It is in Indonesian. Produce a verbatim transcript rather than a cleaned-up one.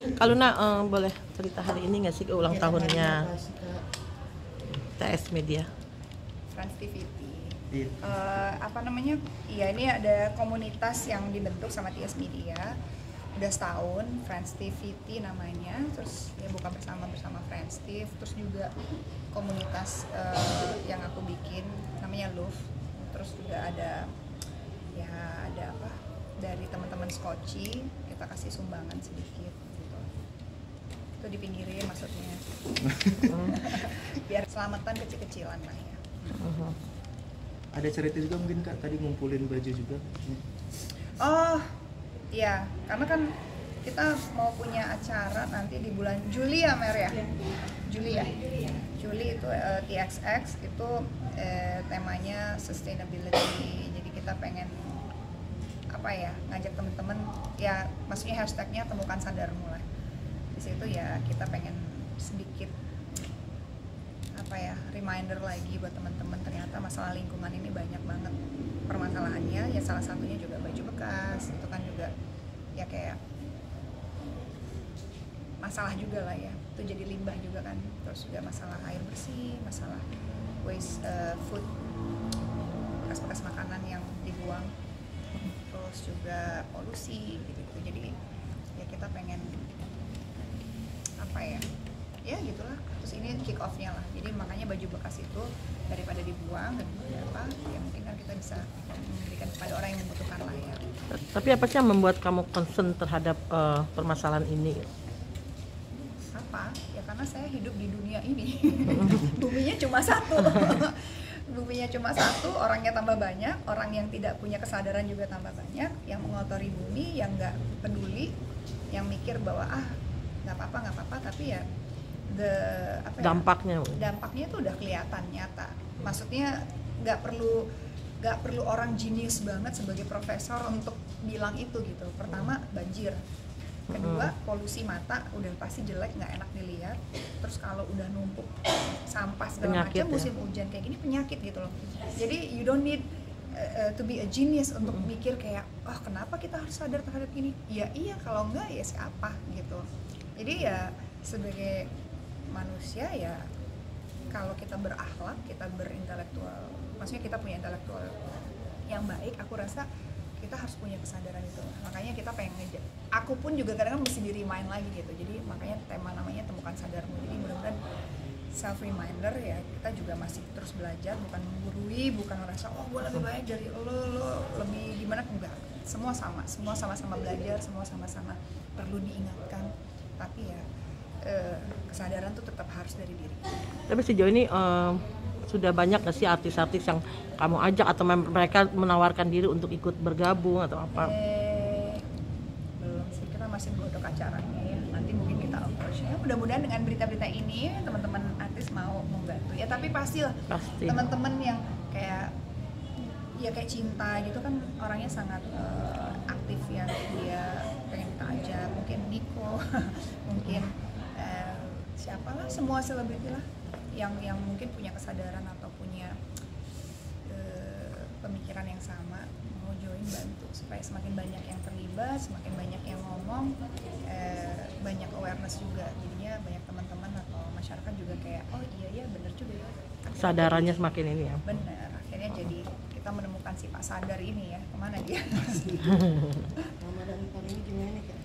Kalau nak eh, boleh cerita hari ini nggak sih ke ulang tahunnya T S Media? Trans T V T. Uh, apa namanya? Iya, ini ada komunitas yang dibentuk sama T S Media. Udah setahun, Friends T V T namanya. Terus ya buka bersama bersama Friends T V. Terus juga komunitas uh, yang aku bikin namanya Love. Terus juga ada ya ada apa? Dari teman-teman Skoci kita kasih sumbangan sedikit gitu. Itu dipinggirin maksudnya. Biar selamatan kecil-kecilan lah ya. Uh-huh. Ada cerita juga mungkin Kak, tadi ngumpulin baju juga. Oh, iya, karena kan kita mau punya acara nanti di bulan Juli ya, Mer ya? Juli ya? Juli itu uh, T X X itu uh, temanya sustainability. Jadi kita pengen apa ya, ngajak temen-temen ya, maksudnya hashtagnya temukan sadarmu lah. Di situ ya kita pengen sedikit apa ya, reminder lagi buat teman-teman, ternyata masalah lingkungan ini banyak banget permasalahannya. Ya salah satunya juga baju bekas, itu kan juga ya kayak masalah juga lah ya, itu jadi limbah juga kan. Terus juga masalah air bersih, masalah waste uh, food, bekas-bekas makanan yang dibuang, terus juga polusi gitu-gitu. Jadi ya kita pengen apa ya, ya gitulah. Terus ini kick off-nya lah, jadi makanya baju bekas itu daripada dibuang dan apa ya, mungkin kan kita bisa memberikan kepada orang yang membutuhkan lah ya. Tapi apa sih yang membuat kamu concern terhadap uh, permasalahan ini? Apa ya, karena saya hidup di dunia ini. Buminya cuma satu. Buminya cuma satu, orangnya tambah banyak, orang yang tidak punya kesadaran juga tambah banyak, yang mengotori bumi, yang nggak peduli, yang mikir bahwa ah nggak apa-apa nggak apa-apa, tapi ya the apa ya, dampaknya dampaknya tuh udah kelihatan nyata. Maksudnya nggak perlu nggak perlu orang jenius banget sebagai profesor untuk bilang itu gitu. Pertama banjir, kedua polusi mata udah pasti jelek, nggak enak dilihat. Terus kalau udah numpuk sampah segala macam, musim ya, hujan kayak gini penyakit gitu loh. Jadi you don't need uh, to be a genius untuk hmm. mikir kayak oh kenapa kita harus sadar terhadap ini. Ya iya, kalau enggak ya siapa gitu. Jadi ya sebagai manusia ya, kalau kita berakhlak, kita berintelektual, maksudnya kita punya intelektual yang baik, aku rasa kita harus punya kesadaran itu. Makanya kita pengen ngejak, aku pun juga kadang-kadang mesti di remind lagi gitu. Jadi makanya tema namanya temukan sadarmu. Jadi mudah-mudahan self reminder ya, kita juga masih terus belajar, bukan menggurui, bukan merasa oh gue lebih baik dari lo, lo lebih gimana, enggak. Semua sama, semua sama-sama belajar, semua sama-sama perlu diingatkan. Tapi ya eh, kesadaran tuh tetap harus dari diri. Tapi sejauh ini uh, sudah banyak nggak sih artis-artis yang kamu ajak atau mereka menawarkan diri untuk ikut bergabung atau apa? Eh, belum sih, kita masih godok acaranya ya. Nanti mungkin kita approach ya. Mudah-mudahan dengan berita-berita ini teman-teman artis mau membantu ya. Tapi pastilah Pasti. Teman-teman yang kayak ya kayak Cinta gitu kan orangnya sangat uh, aktif ya, dia pengen kita ajak, mungkin Niko, mungkin uh, siapalah, semua selebriti lah yang yang mungkin punya kesadaran atau punya uh, pemikiran yang sama, mau join bantu supaya semakin banyak yang terlibat, semakin banyak yang ngomong, uh, banyak awareness juga, jadinya banyak teman-teman atau masyarakat juga kayak oh iya ya bener juga ya, kesadarannya semakin ini ya, bener, akhirnya oh. Jadi kita menemukan si Pak Sadar ini ya, kemana dia? Ramadan tahun ini gimana kita?